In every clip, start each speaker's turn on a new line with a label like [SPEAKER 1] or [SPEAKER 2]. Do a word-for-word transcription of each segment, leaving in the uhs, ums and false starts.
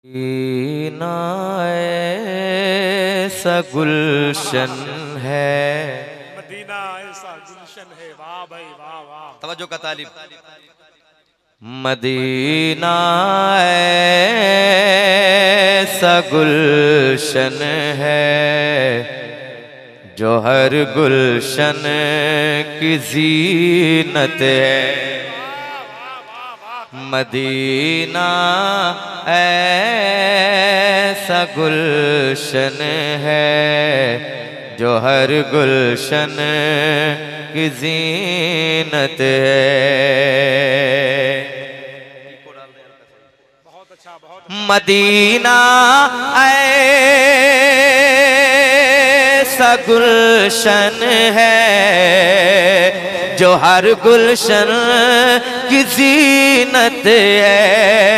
[SPEAKER 1] Medina ऐसा गुलशन है,
[SPEAKER 2] Medina ऐसा गुलशन है। वाह भाई वाह वाह,
[SPEAKER 1] तवज्जो का तालिब। मदीना ऐसा गुलशन है जो हर गुलशन की ज़ीनत है। मदीना ऐसा गुलशन है जो हर गुलशन की ज़ीनत है।
[SPEAKER 2] बहुत अच्छा बहुत
[SPEAKER 1] मदीना ऐसा गुलशन है जो हर गुलशन की ज़ीनत है।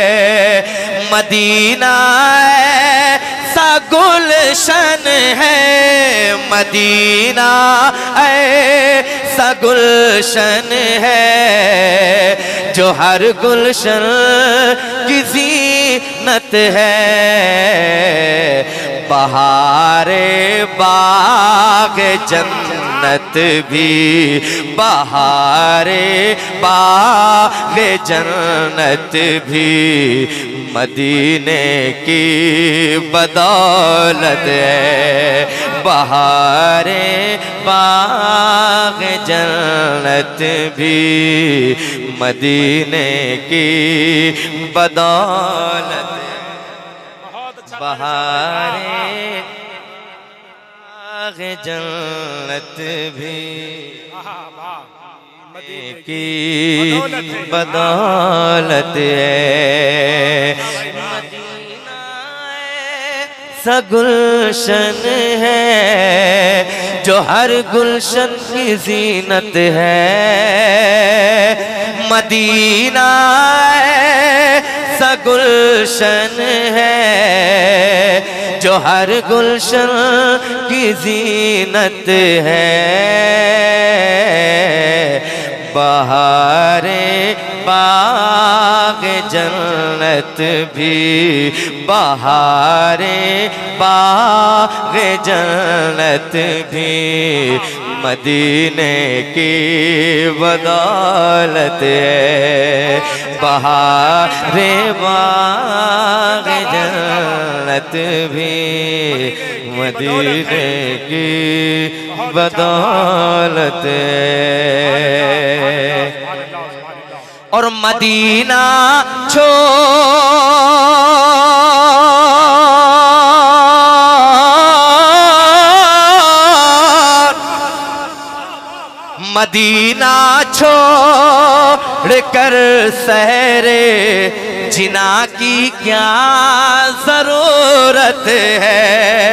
[SPEAKER 1] मदीना ऐसा गुलशन है, मदीना ऐसा गुलशन है जो हर गुलशन की ज़ीनत है। बहारे बाग जन्नत भी, बहारे बाग जन्नत भी मदीने की बदौलत है। बहारे बाग जन्नत भी मदीने की बदौलत है। बहारे बाग जन्नत भी मदीने की बदौलत है। मदीना ऐसा गुलशन है जो हर गुलशन की ज़ीनत है। मदीना ऐसा गुलशन है जो हर गुलशन की ज़ीनत है। बहारे बाग जन्नत भी, बहारे बाग जन्नत भी मदीने की बदौलत है। बहारे बाग जन्नत भी मदीने की बदौलत है। और मदीना छोड़, मदीना छोड़ कर सहरे जिना की क्या जरूरत है।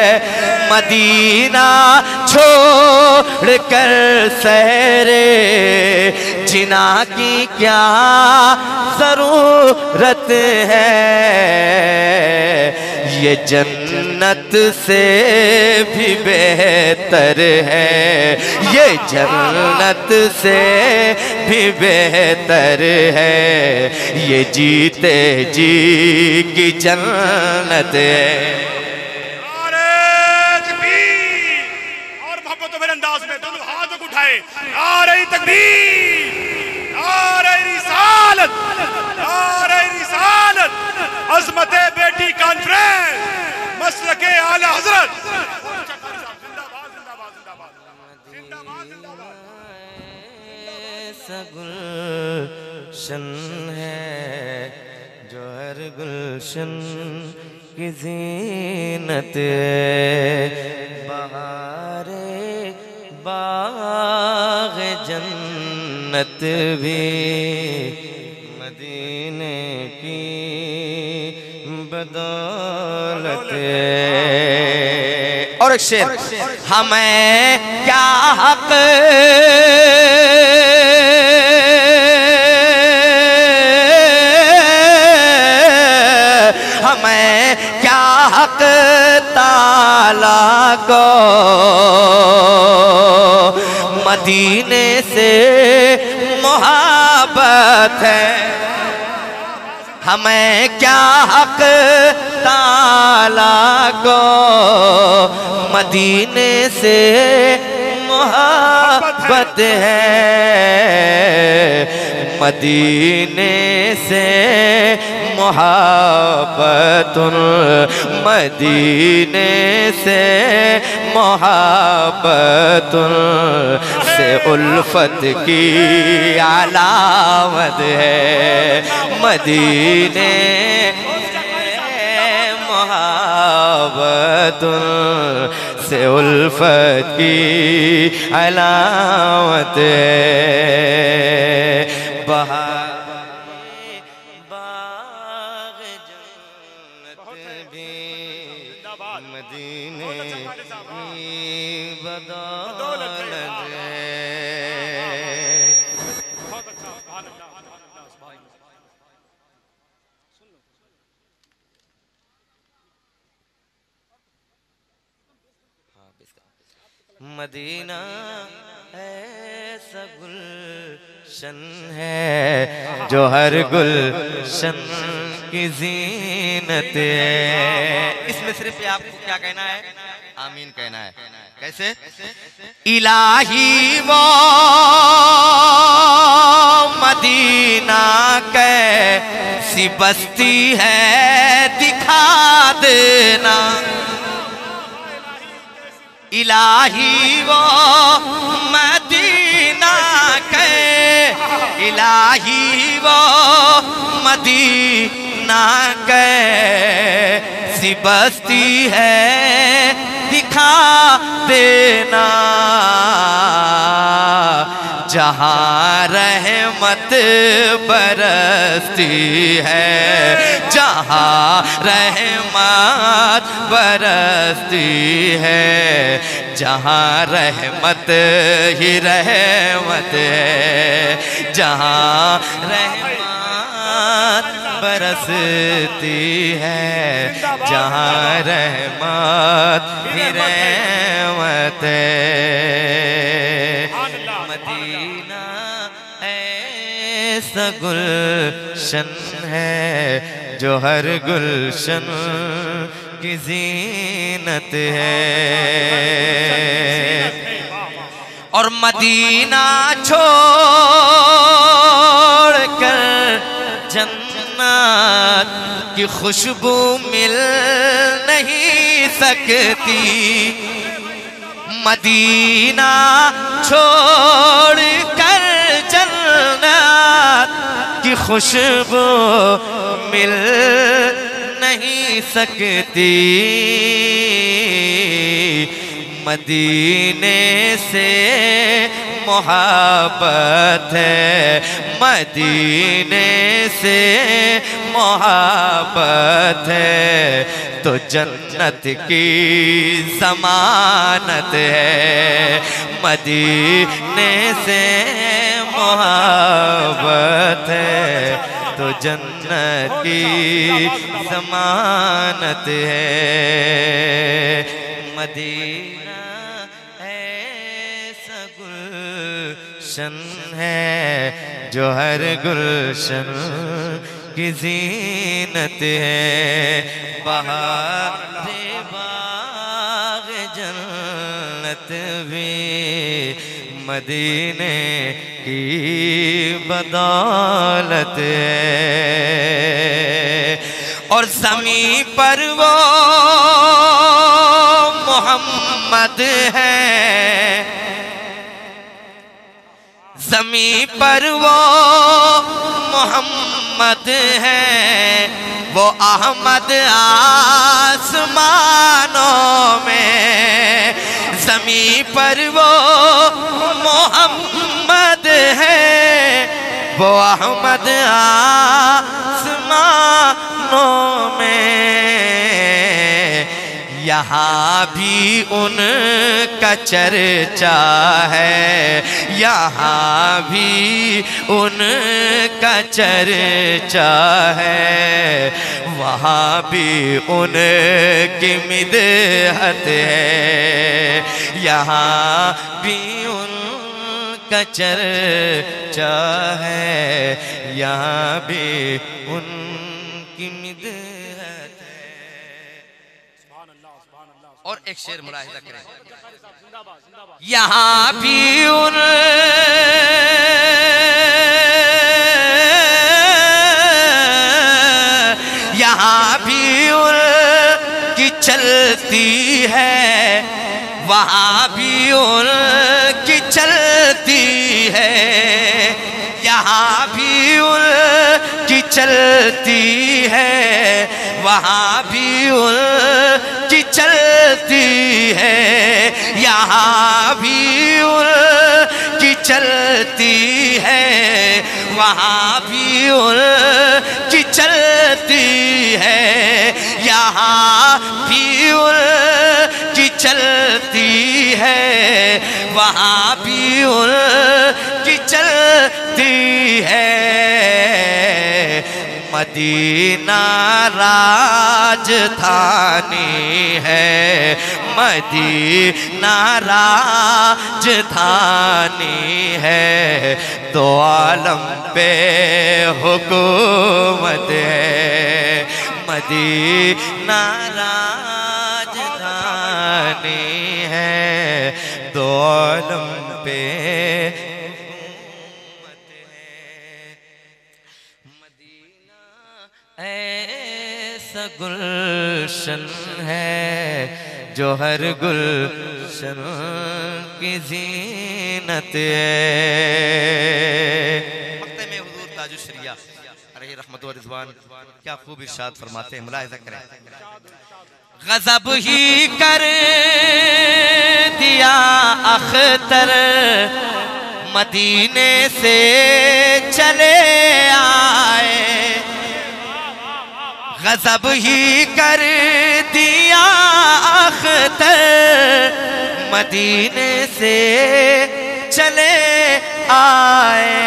[SPEAKER 1] मदीना छोड़ कर सहरे जिना की क्या जरूरत है। ये जन्नत से भी बेहतर है, ये जन्नत से भी बेहतर है। ये जीते जी की जन्नत है।
[SPEAKER 2] और मोहब्बत मेरे अंदाज में दोनों हाथों को उठाए, नारे तकबीर, नारे रिसालत, नारे रिसालत, अज़मते बेटी कॉन्फ्रेंस, मसलके आला हज़रत। जिंदाबाद जिंदाबाद जिंदाबाद जिंदाबाद जिंदाबाद।
[SPEAKER 1] ऐसा गुलशन है जो हर गुलशन की ज़ीनत है। बहारे बाग जन्नत भी मदीने की बदौलत है। और एक शेर, हमें क्या हक हमें क्या हक ताला को मदीने से मोहब्बत है। हमें क्या हक को मदीने से मोहब्बत है, मदीने से मोहब्बतुन, मदीने से मोहब्बतुन से उल्फत की अलामत है, मदीने मोहब्बतुन से उल्फत की अलामत है। बहार बाग जन्नत भी मदीने की बदौलत है। मदीना ऐसा गुलशन है जो हर गुलशन की जीनत है। इस मिसरे पे आपको क्या कहना है? आमीन कहना है। कैसे? इलाही वो मदीना कैसी बस्ती है दिखा देना, इलाही वो मदीना के, इलाही वो मदीना के सी बस्ती है दिखा देना, जहाँ रहमत बरसती है, जहाँ रहमत बरसती है, जहाँ रहमत ही रहमत है, जहाँ रहमत बरसती है, जहाँ रहमत ही रहमत है। मदीना ऐसा गुलशन है जो हर गुलशन की जीनत है। और मदीना छोड़कर जन्नत की खुशबू मिल नहीं सकती, मदीना छोड़कर जन्नत की खुशबू मिल नहीं सकती, मदीने से मोहब्बत है, मदीने से मोहब्बत है, तो जन्नत की ज़मानत है, मदीने से मोहब्बत है, तो जन्नत की ज़मानत है। मदीना ऐसा गुलशन है जो हर गुलशन की जीनत है, बहार बाग जन्नत भी मदीने की बदौलत है। और ज़मीं पर वो मोहम्मद है, ज़मीं पर वो मोहम्मद है, वो अहमद आसमानों में, ज़मीं पर वो मोहम्मद है, वो अहमद आसमानों में, यहाँ भी उनका चर्चा है, यहाँ भी उनका चर्चा है, वहाँ भी उनकी मिदहत है, यहाँ भी उनका चर्चा है, यहाँ भी उनकी मिदहत है। और एक शेर मुलाहिजा करें, यहाँ भी उन यहाँ भी उन की चलती है, वहाँ भी उन की चलती है, यहाँ भी उन की चलती है, वहाँ भी उन की चलती है, यहाँ भी उन की चलती है, वहाँ भी उन की चलती है, यहाँ भी उन की चलती है, वहाँ भी उन की चलती है। मदीना राजधानी है, मदीना राजधानी है, दो आलम पे हुकूमत है, मदीना राजधानी है, दो आलम पे ऐसा गुलशन है जो हर गुलशन की ज़ीनत है। मक्ते में हुजूर ताजुश शरिया अलैहि रहमत व रिज़वान क्या खूब इरशाद फरमाते हैं, मुलाहिज़ा करें। गज़ब ही कर दिया अख्तर मदीने से चले आए, गज़ब ही कर दिया अख्तर मदीने से चले आए,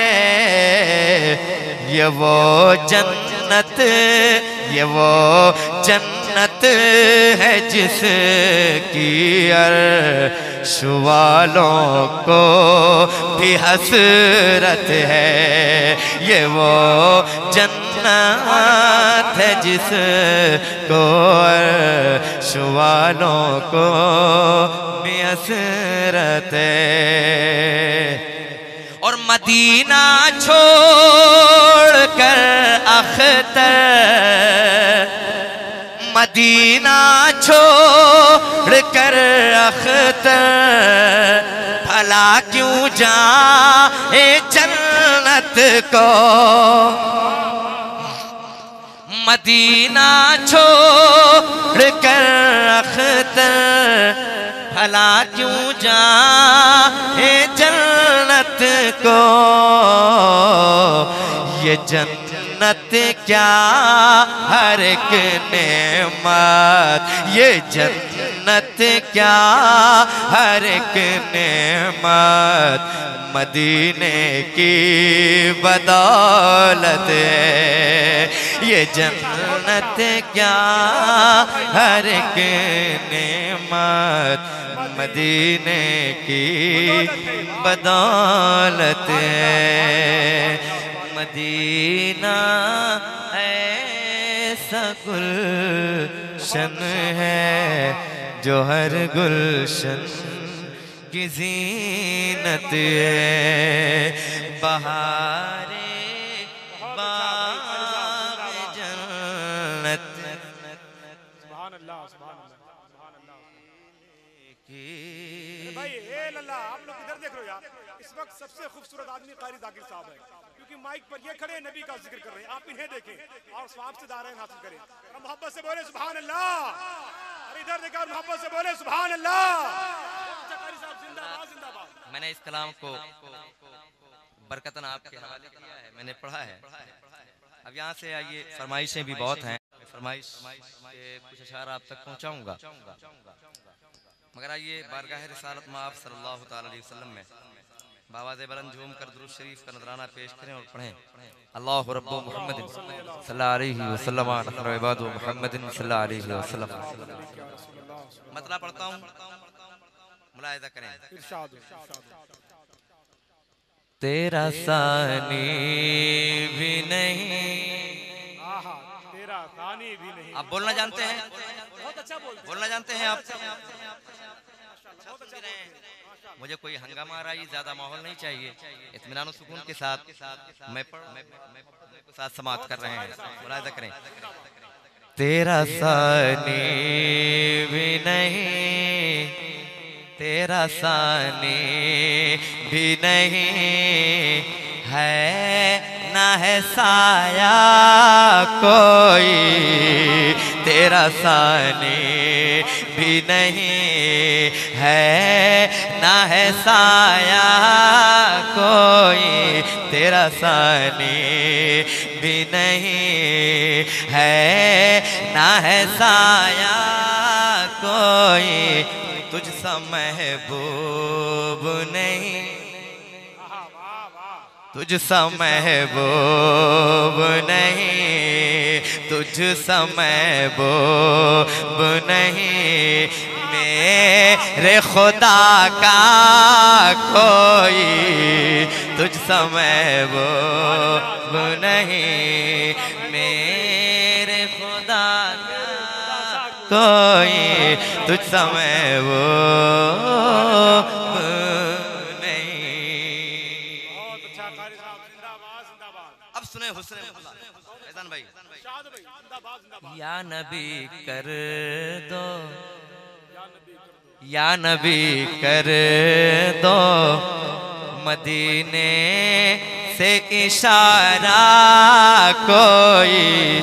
[SPEAKER 1] ये वो जन्नत ये वो जन्नत है जिसकी अर्श वालों को भी हसरत है, ये वो जन्नत है जिसको अर्श वालों को भी हसरत है। और मदीना छोड़ कर अख्तर मदीना छोड़ कर अख्तर भला क्यों जाए जन्नत को, मदीना छोड़ कर अख्तर भला क्यों जाए जन्नत को, ये जन्नत क्या हर एक नेमत, ये जन्नत क्या हर एक नेमत मदीने की बदौलत है, ये जन्नत क्या हर एक नेमत मदीने की बदौलत है। मदीना ऐसा गुलशन है जो हर गुलशन की ज़ीनत है, बहारे बाग़ जन्नत।
[SPEAKER 2] सुभान अल्लाह, सुभान अल्लाह, सुभान अल्लाह। भाई ए लल्ला, आप लोग इधर देख रहे हो यार, इस वक्त सबसे खूबसूरत आदमी कारी जाकिर साहब है, क्योंकि माइक पर ये खड़े नबी का जिक्र कर रहे हैं, आप इन्हें देखें और स्वाब से दारायन हासिल करें और मोहब्बत से बोले सुभान अल्लाह। और इधर देखा और मोहब्बत से बोले सुभान अल्लाह। कारी साहब जिंदाबाद, जिंदाबाद।
[SPEAKER 1] मैंने इस कलाम को बरकतन आपके हवाले किया है, मैंने पढ़ा है। अब यहाँ से आइए, फरमाइशें भी बहुत हैं, फरमाइश के कुछ अशार आप तक पहुँचाऊँगा, मगर आइए बारगाह रिसालत में आप सल्लल्लाहु तआला अलैहि वसल्लम में बावाज़े बुलंद झूम कर दुरूद शरीफ का नजराना पेश करें और पढ़ें। अल्लाहु रब्बु मुहम्मदिन सल्लल्लाहु अलैहि वसल्लम नफ़र इबादु मुहम्मदिन सल्लल्लाहु अलैहि वसल्लम। मतलब पढ़ता हूँ, मुलाहिज़ा करें। तेरा सानी भी नहीं,
[SPEAKER 2] तेरा सानी भी नहीं।
[SPEAKER 1] आप बोलना जानते हैं?
[SPEAKER 2] बहुत
[SPEAKER 1] बोलना जानते हैं आप? मुझे कोई हंगामा रही ज्यादा माहौल नहीं चाहिए, इत्मीनान और सुकून के साथ मैं पढ़ मैं साथ समाप्त कर रहे हैं। मुलाहिजा करें। तेरा सानी भी नहीं, तेरा सानी भी नहीं है, ना है साया कोई, तेरा सानी भी नहीं है, ना है साया कोई, तेरा सानी भी नहीं है, ना है साया कोई, तुझ सा महबूब नहीं, तुझ सा महबूब नहीं, तुझ सा महबूब नहीं, मेरे खुदा का कोई, तुझ सा महबूब नहीं, मेरे खुदा का कोई, तुझ सा महबूब सुने हुस्न फैजान भाई। या नबी कर दो, या नबी कर दो मदीने से इशारा कोई,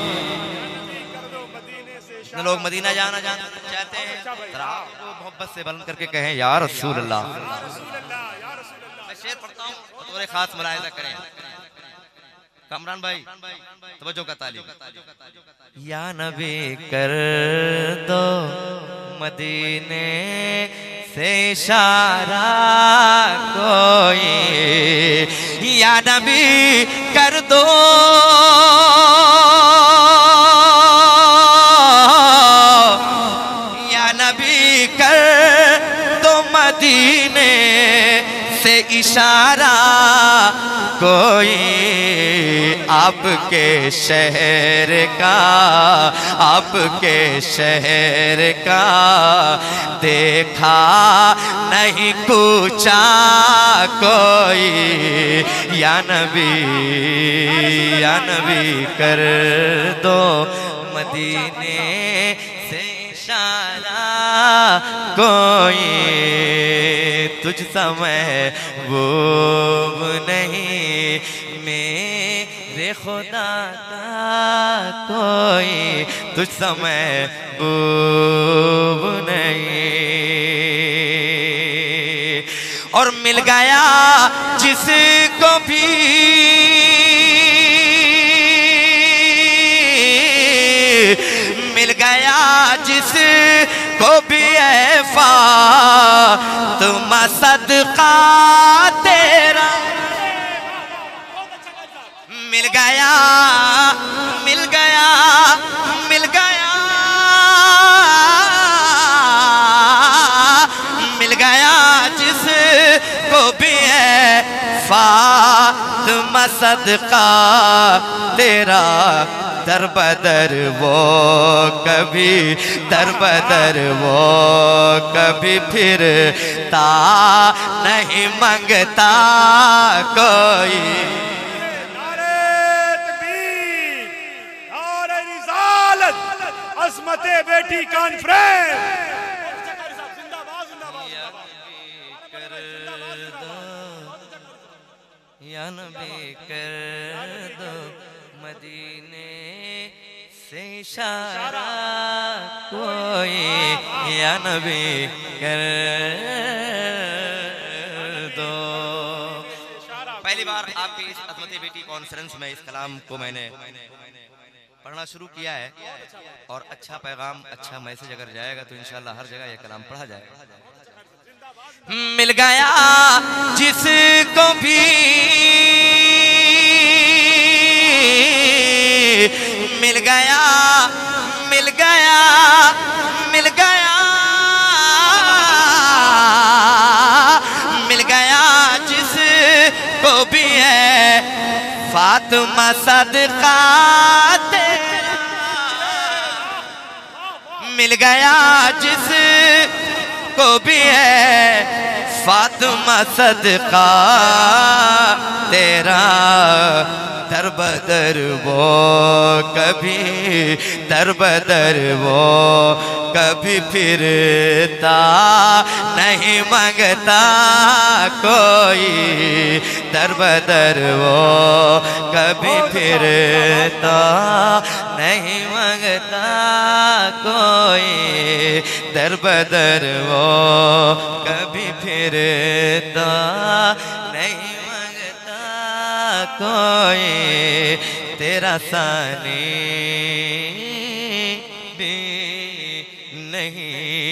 [SPEAKER 1] लोग मदीना जाना चाहते हैं, मोहब्बत से बुलंद करके कहें या रसूल अल्लाह। मैं शेर पढ़ता हूँ, थोड़े खास मुलाहिजा करें। कामरान भाई तवज्जो का तालीम। या नबी कर दो मदीने से इशारा कोई, या नबी कर दो, या नबी कर दो मदीने से इशारा कोई, आपके शहर का, आपके शहर का देखा नहीं कूचा कोई, या नबी, या नबी कर दो मदीने से इशारा कोई, तुझ समय वो नहीं, मेरे खुदा का कोई, तुझ समय वो नहीं। और मिल गया जिसको भी मिल गया, जिसको भी है फातिमा सदका तेरा, मिल गया, मिल गया, मिल गया, मिल गया जिसको भी है फातिमा सदका तेरा, दर बदर वो कभी, दर बदर वो कभी फिरता नहीं मंगता कोई।
[SPEAKER 2] अज़मते बेटी कॉन्फ्रेंस
[SPEAKER 1] या नबी कर दो मदीने से इशारा कोई, या नबी कर दो। पहली बार आपकी इस अज़मते बेटी कॉन्फ्रेंस में इस कलाम को मैंने पढ़ना शुरू किया है, और अच्छा पैगाम, अच्छा मैसेज अगर जाएगा तो इंशाल्लाह हर जगह यह कलाम पढ़ा जाएगा। मिल गया जिसको भी, मिल गया, मिल गया, मिल गया, मिल गया जिसको भी है फातिमा सदका तेरा, मिल गया जिस को भी है फातिमा सदका तेरा, दर बदर वो कभी दर बदर वो कभी फिरता नहीं मांगता कोई, दर बदर वो कभी फिरता नहीं मांगता कोई, दर बदर वो कभी फिरता नहीं कोई, तेरा सानी भी नहीं।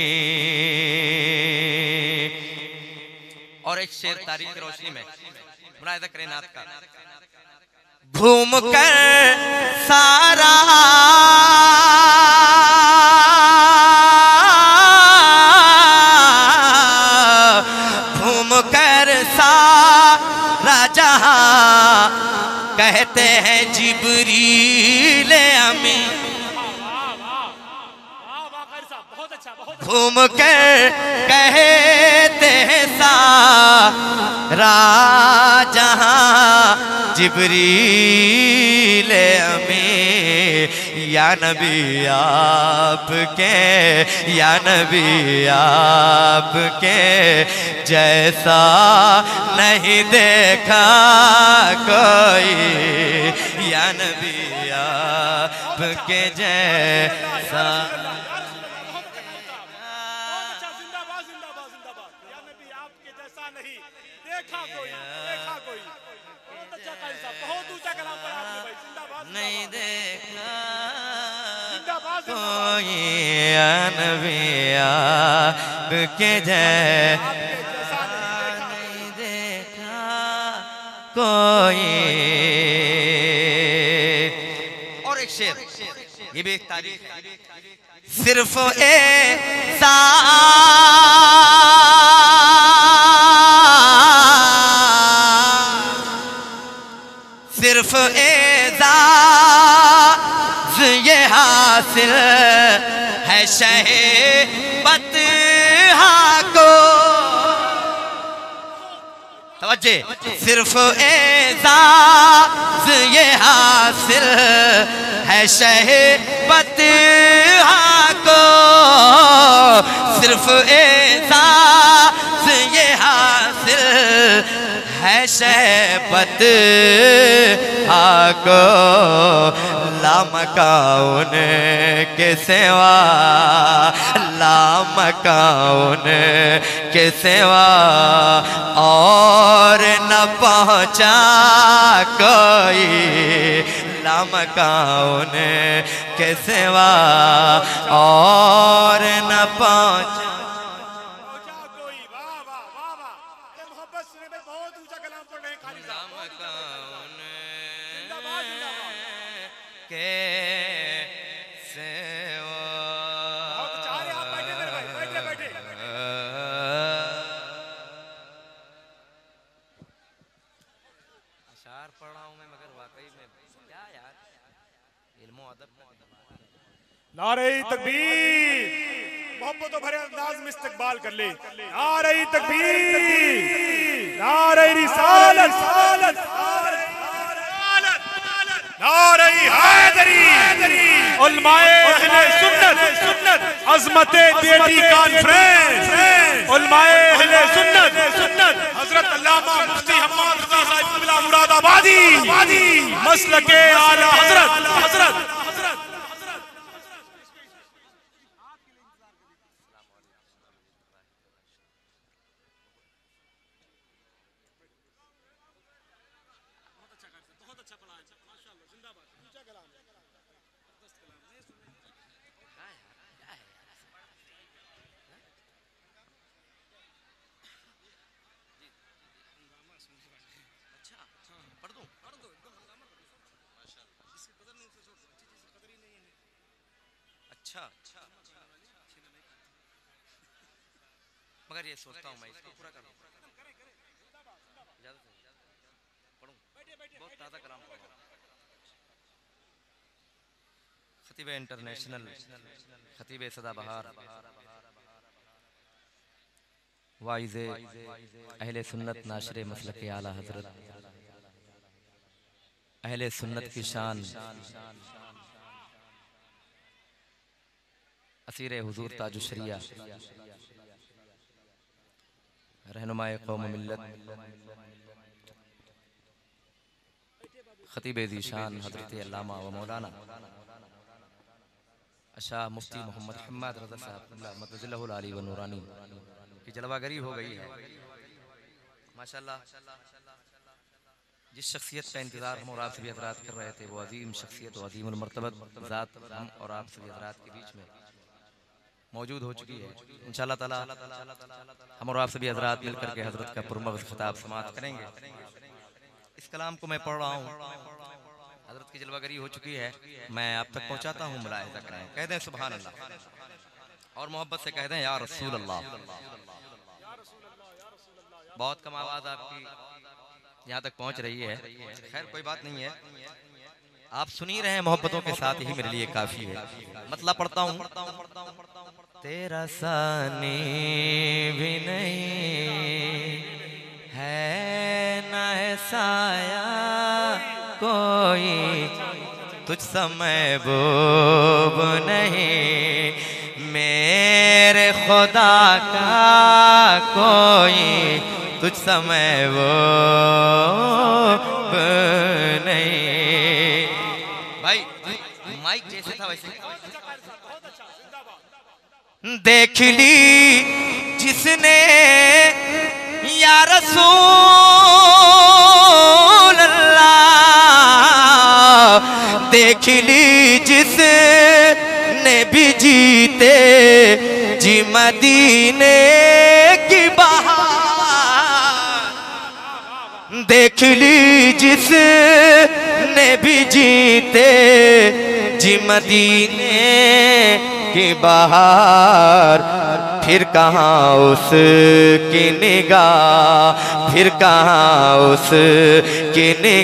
[SPEAKER 1] और एक शेर तारीख की रोशनी में मुनाज़ा करें नाथ का। घूम कर सारा घूम कर सारा जहां कहते हैं जिब्रील अमीन, घूम कर कहते हैं सारा जहां जिब्रील अमीन, या नबी आपके या नबी आपके जैसा नहीं देखा कोई, या नबी आपके जैसा। नहीं देखा कोई, या नबी आपके जैसा नहीं देखा कोई। और एक शेर, ये भी एक तारीफ है। सिर्फ ऐसा सिर्फ एजाज़ ये हासिल है शहीबतहा को, तवज्जे, सिर्फ एजाज़ ये हासिल है शहीबतहा को, सिर्फ एजाज़ ये हासिल है शहबत आको, लामकाउन के सेवा लामकाउन के सेवा और न पहुँचा कोई, लामकाउन के सेवा और न पहुँचा
[SPEAKER 2] नारे तकबीर, मोहब्बत भरे अंदाज में इस्तकबाल कर ले। नारे तकबीर, नारे रिसालत, नारे हैदरी, उलमाए अहले सुन्नत, अज़मते बेटी कॉन्फ्रेंस, उलमाए अहले सुन्नत, हजरत अल्लामा मुफ्ती हम्माद रज़ा साहिब क़िबला मुरादाबादी, मसलके आला हजरत हजरत
[SPEAKER 1] अच्छा, मगर ये सोचता हूँ मैं इसको पूरा करूँ, बहुत ताज़ा कलाम पढ़ूँ। खतीब इंटरनेशनल, खतीब सदाबहार, वाइज़े अहले सुन्नत नाशरे मसलक आला हजरत, अहले सुन्नत की शान, असीर हुजूर ताजुशरिया, रहनुमाए कौम मिल्लत, खतीब ज़ीशान हज़रत अल्लामा व मौलाना शाह मुफ्ती मोहम्मद हम्मद रज़ा साहब मदज़िल्लहुल आली व नूरानी की जलवागरी हो गई है। माशाअल्लाह, जिस शख्सियत का इंतज़ार हम और आप सभी हज़रात कर रहे थे, वो अजीम शख्सियत व अजीमुल मर्तबत ज़ात हम और आप सभी हज़रात के बीच में मौजूद हो चुकी है। इंशाअल्लाह ताला हम और आप सभी हज़रात मिलकर के हज़रत का पुरमग़ज़ खिताब समाअत करेंगे। इस कलाम को मैं पढ़ रहा हूँ, हज़रत की जलवागरी हो चुकी है, मैं आप तक पहुँचाता हूँ, मुलाहिज़ा करें, कह दें सुभान अल्लाह और मोहब्बत से कह दें या रसूल अल्लाह। बहुत कम आवाज़ आपकी यहाँ तक पहुँच रही है, खैर कोई बात नहीं है, आप सुन ही रहे हैं, मोहब्बतों के साथ ही मेरे लिए काफ़ी है। मतलब पढ़ता हूँ, तेरा सानी भी नहीं है ना है साया कोई, तुझ समय महबूब नहीं मेरे खुदा का कोई, तुझ समय महबूब नहीं। भाई माइक जैसे था वैसे देख ली जिसने या रसूल अल्लाह, देख ली जिसने भी जीते जी मदीने की बहार, देख ली जिसने भी जीते जी मदीने की बहार, फिर कहाँ उसकी निगाह, फिर कहाँ उसकी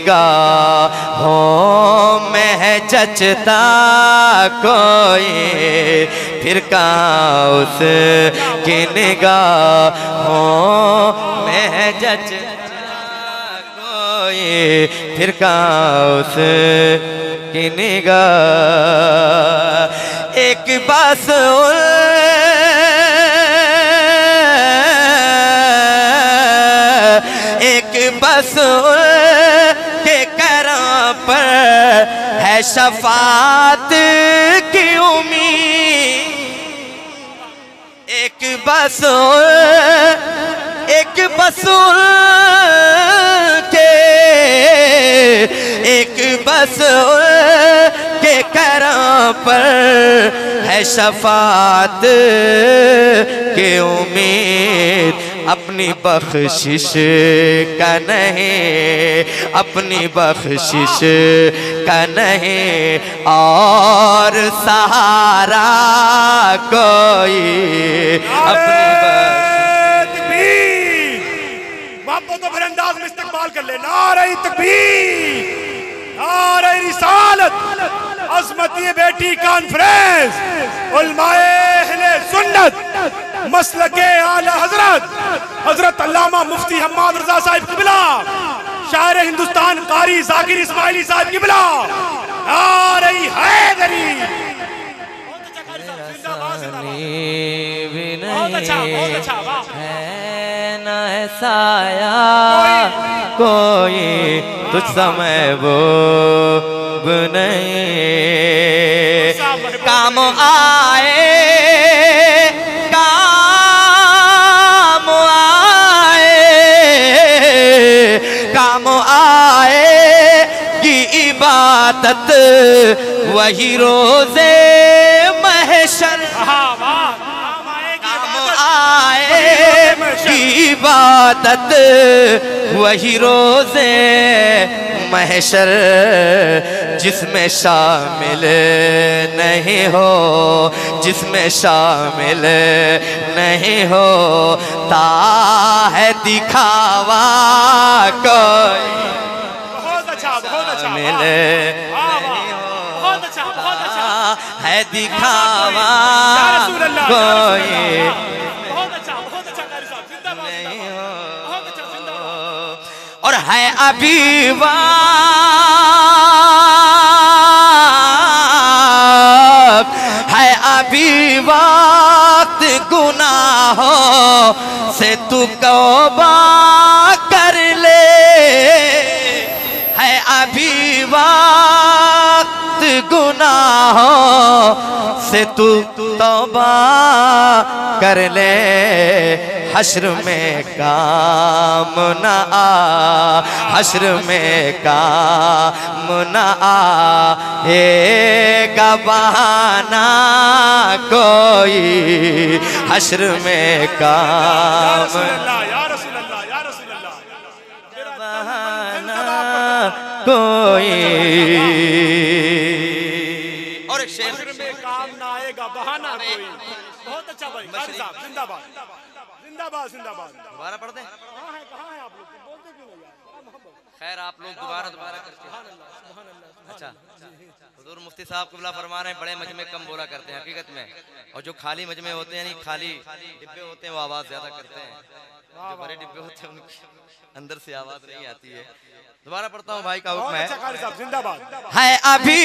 [SPEAKER 1] निगाहों में है जचता कोई, फिर कहाँ उसकी निगाहों में है जचता कोई, फिर कहाँ उसकी निगाह। एक बस एक बस के करम पर है शफात की उम्मीद, एक बस एक बस के एक बस के करम पर है शफात के उम्मीद, अपनी बख्शिश का नहीं, अपनी बख्शिश का नहीं और सहारा कोई, अपनी
[SPEAKER 2] तकबीर। मोहब्बत तो फिर अंदाज में इस्तेमाल कर ले, नारे तकबीर, नारे रिसालत, अज़मती बेटी कॉन्फ्रेंस, उलमाए अहले सुन्नत मसलके आला हजरत हजरत अल्लामा मुफ्ती हम्मद रज़ा साहिब क़िबला, शायर हिंदुस्तान कारी ज़ाकिर इस्माइली साहिब क़िबला, नारे हैदरी। बहुत अच्छा, बहुत अच्छा, वाह।
[SPEAKER 1] है ना साया कोई, तुझ समय वो नहीं काम आए, काम आए, काम आएगी इबादत वही रोज़े महशर, काम आएगी इबादत वही रोज़े महशर, जिसमें शामिल नहीं हो, जिसमें शामिल नहीं हो ता है दिखावा कोई,
[SPEAKER 2] बहुत अच्छा, बहुत अच्छा,
[SPEAKER 1] मिले
[SPEAKER 2] बहुत अच्छा, बहुत अच्छा।
[SPEAKER 1] है दिखावा कोई नहीं हो, और है अभी वक्त, है अभी वक्त गुनाहों से तू तौबा कर ले, है अभी वक्त गुनाहों से तू तौबा कर ले, हश्र में काम न आ, हश्र में काम न आ, एक बहाना कोई हश्र में काम बहाना कोई। और एक शेर
[SPEAKER 2] में काम ना आएगा बहाना कोई। बहुत अच्छा भाई, कारी साहब जिंदाबाद जिंदाबाद जिंदाबाद।
[SPEAKER 1] दोबारा पढ़ दें?
[SPEAKER 2] कहाँ है कहाँ है आप लोग, बोलते क्यों नहीं यार?
[SPEAKER 1] खैर आप लोग दोबारा दोबारा करते हैं। अच्छा, हुजूर मुफ्ती साहब क़िबला फरमा रहे हैं बड़े मजमे कम बोला करते हैं हकीकत में, और जो खाली मजमे होते हैं यानी खाली डिब्बे होते हैं वो आवाज़ ज़्यादा करते हैं, जो बड़े डिब्बे होते हैं उनकी अंदर से आवाज़ नहीं आती है। दोबारा पढ़ता हूँ, भाई का हुक्म है।
[SPEAKER 2] अच्छा कारी साहब जिंदाबाद।
[SPEAKER 1] है अभी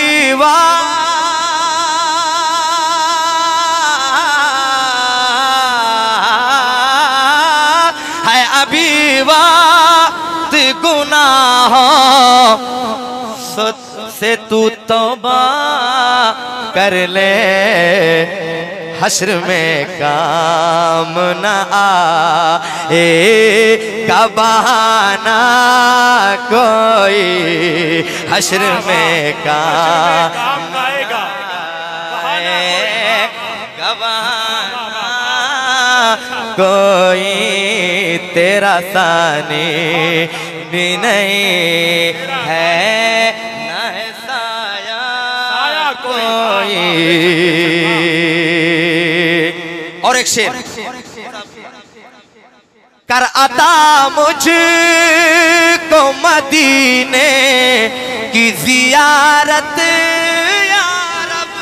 [SPEAKER 1] वक्त, है अभी वक्त गुनाहों से तू तौबा कर ले, हश्र में काम न आ, एक बहाना कोई हश्र में काम
[SPEAKER 2] आएगा
[SPEAKER 1] बहाना कोई, तेरा सानी भी नहीं है न है साया कोई। और एक शेर, कर अता मुझको मदीने की जियारत या रब,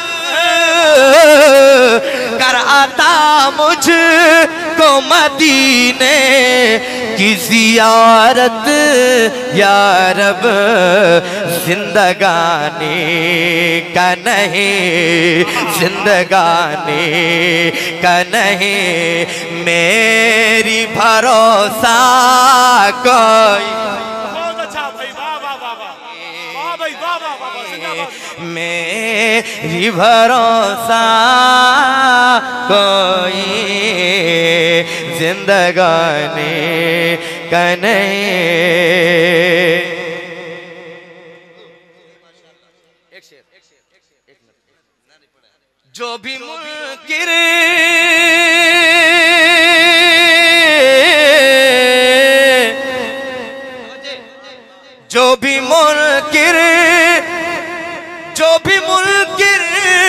[SPEAKER 1] कर अता मुझको मदीने की जियारत या रब, जिंदगानी का नहीं, जिंदगानी का नहीं, मेरी भरोसा कोई।
[SPEAKER 2] बहुत अच्छा भाई, वाह वाह वाह वाह वाह भाई, वाह वाह वाह जिंदाबाद।
[SPEAKER 1] मेरी भरोसा कोई, जिंदगानी का नहीं। एक शेर, एक मिनट, जो भी मुनकिर जो भी मुनकिर जो भी मुनकिर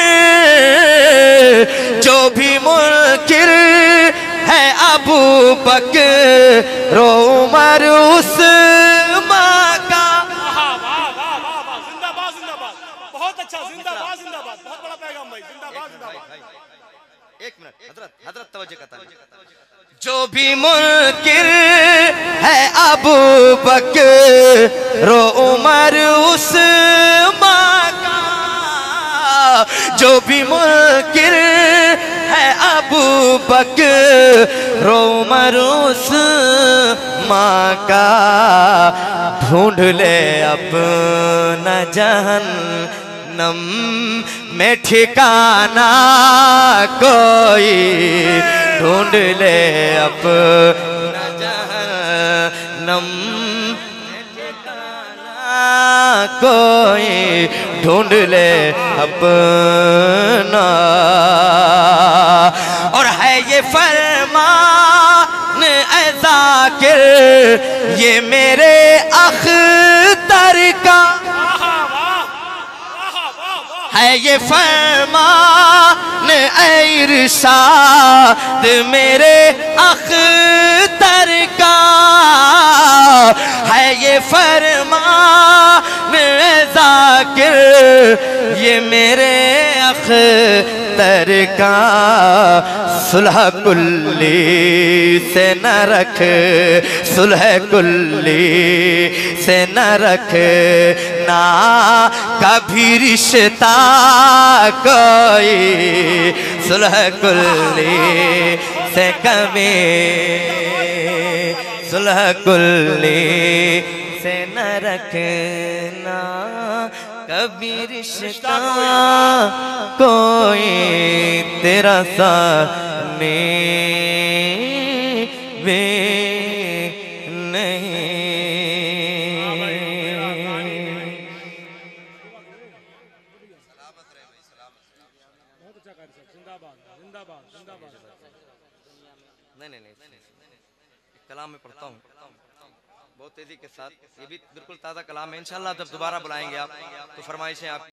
[SPEAKER 1] जो भी मुनकिर है अबू बकर उमर उस्मान का।
[SPEAKER 2] वाह वाह वाह वाह, जिंदाबाद जिंदाबाद, बहुत अच्छा, जिंदाबाद जिंदाबाद, बहुत बड़ा पैगाम भाई, जिंदाबाद जिंदाबाद।
[SPEAKER 1] एक मिनट हजरत, हजरत तवज्जो करता है। जो भी मुनकिर है अबू बकर उमर उस्मान का, जो भी मुनकिर है अबू बकर उमर उस्मान का, ढूंढ ले अपना जहन्नम में ठिकाना कोई, ढूंढ ले अपना जहन्नम में ठिकाना कोई, ढूंढ ले अपना। और है ये फरमान ऐ ज़ाकिर ये मेरे अख्तर का, है ये फरमान ऐ इरशाद मेरे अख्तर का, है ये फरमान जाकिर ये मेरे अख्तर का सुलह कुल्ली से न रख, सुलह कुल्ली से न रख ना कभी रिश्ता कोई, सुलह कुल्ली से कभी, सुलह कुल्ली से न रखना कभी रिश्ता कोई तेरा सामने वे नहीं। नहीं नहीं नहीं कलाम में पढ़ता हूँ बहुत तेजी के साथ, ये भी बिल्कुल ताज़ा कलाम है। इंशाल्लाह जब दोबारा बुलाएंगे आप तो फरमाइशें आप